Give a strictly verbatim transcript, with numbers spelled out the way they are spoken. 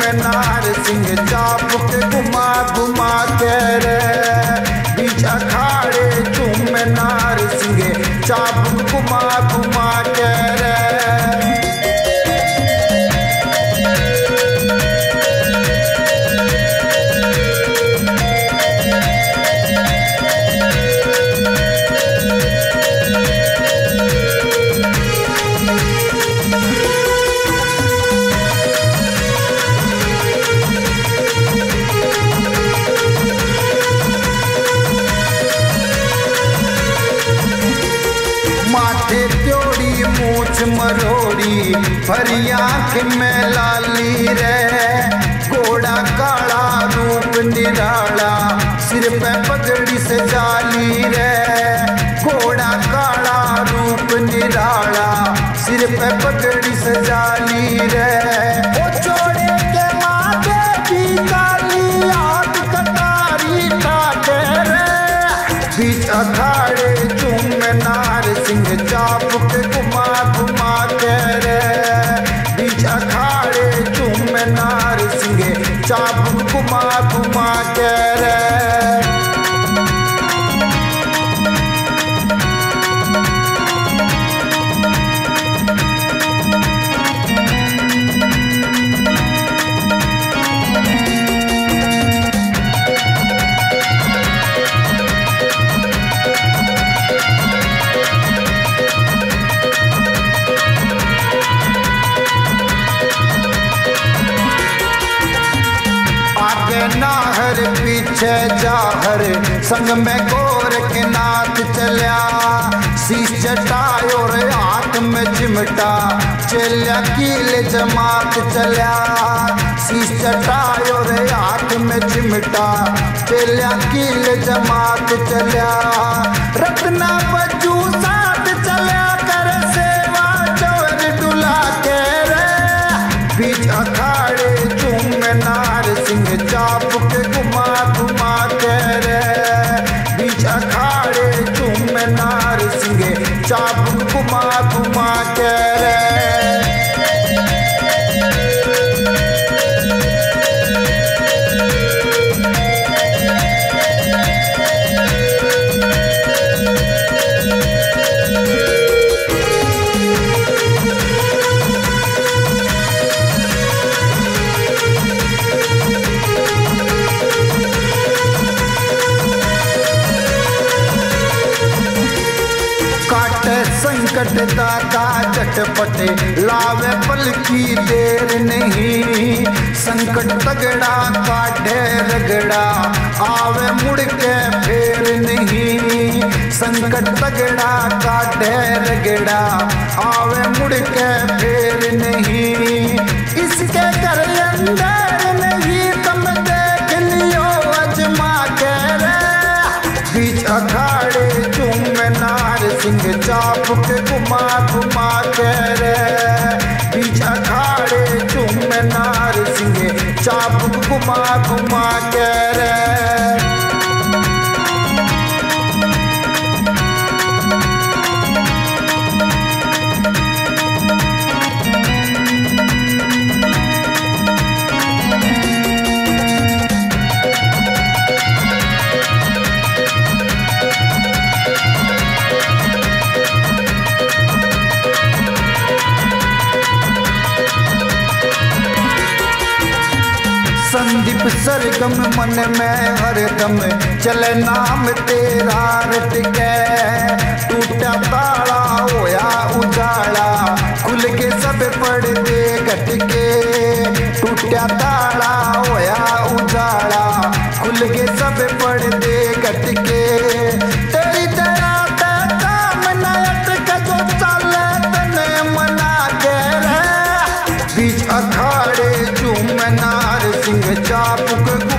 नार सिंह चाबुक घुमा घुमा के रे बीच अखाड़े चूम नार सिंह चाबुक घुमा घुमा के रे। माथे त्योड़ी मूछ मरोड़ी भरी आँख में लाली रे घोड़ा काला रूप निराला सिर पे पगड़ी से जाली रे घोड़ा काला रूप निराला सिर पे पगड़ी से जाली रे ओ छोड़े के माथे भी काली आग कटारी ठाके रे बीच अखाड़े चूम नार सिंह चाबुक घुमा घुमा के रे बीच अखाड़े चूम नार सिंह चाबुक घुमा घुमा के रे। नाहर पीछे जाहर संग में गोर के नाथ चलिया शीश चटाई और हाथ में चिमटा चलिया कील जमात चलिया शीश चटाई और हाथ में चिमटा चलिया कील जमात चलिया रत्ना बजू साथ चलिया कर सेवा चोर डुला के रे बीच अखाड़े चूम नार सिंह चाबुक घुमा घुमा के रे बीच अखाड़े चूम नार सिंह चाबुक घुमा घुमा के रे। संकट दाता झटपटे लावे पल की देर नहीं संकट तगड़ा काटे रगड़ा आवे मुड़ के फेर नहीं संकट तगड़ा काटे रगड़ा आवे मुड़ के फेर नहीं इसके घर अंदर नहीं तुम देख लियो अजमा के रे बीच अखाड़े चूम नार सिंह चाबुक घुमा घुमा के रे बीच अखाड़े चूम नार सिंह चाबुक घुमा घुमा के रे। संदीप सरगम मन में हरदम चले नाम तेरा रट के टूटा ताला होया उजाला खुल के सब पर्दे घट के टूटा ताला होया उजाला खुल के सब पर्दे घट के तेरी दया ते काम नयत का जो चले तने मना के रे बीच अखाड़े चूम नार सिंह चाबुक